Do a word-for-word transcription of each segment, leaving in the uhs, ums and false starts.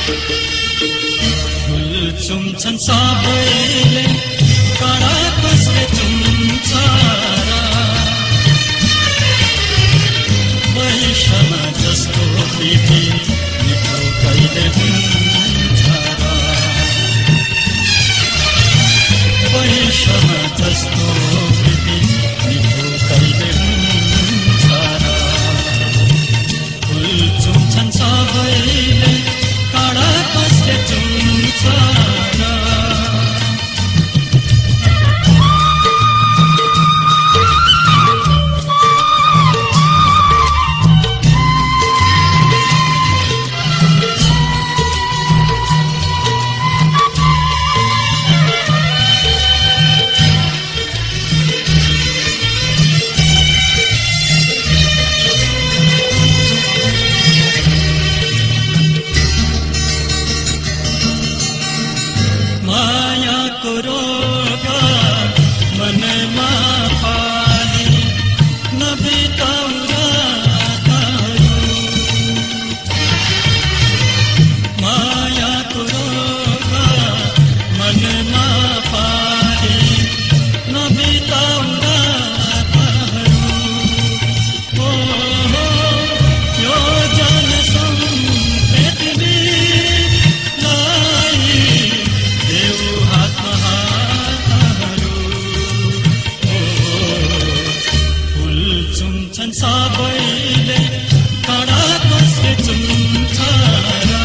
चुम्छन् सबैले कडा कसले चुम्छ र वैषमा जस्तो प्रीति मिठो कहिले हुन्छ र वैषमा जस्तो प्रीति मिठो कहिले हुन्छ र फुल चुम्छन् सबैले कडा कसले चुम्छ र सबैले कडा कसले चुम्छ र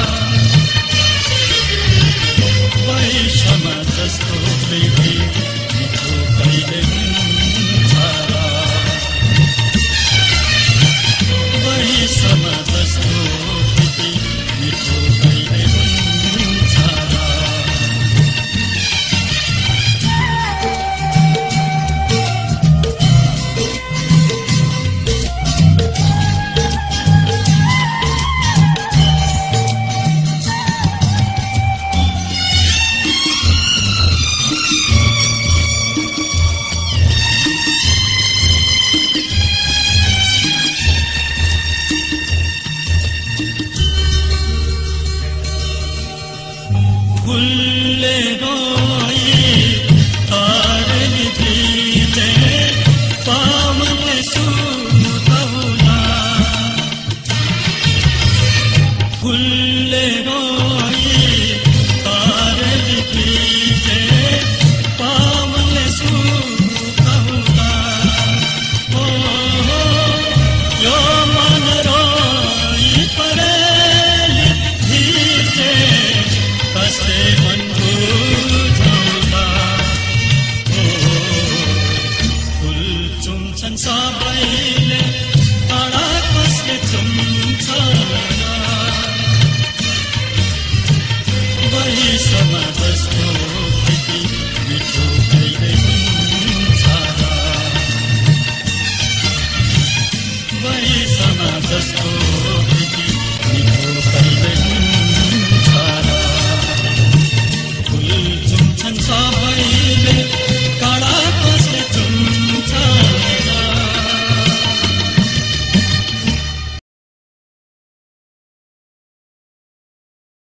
वैषमा जस्तो प्रीति मिठो कहिले हुन्छ र वैषमा जस्तो प्रीति मिठो कहिले हुन्छ र फुलले रोई तारले भिजे पावनले सुतौला फुलले रोई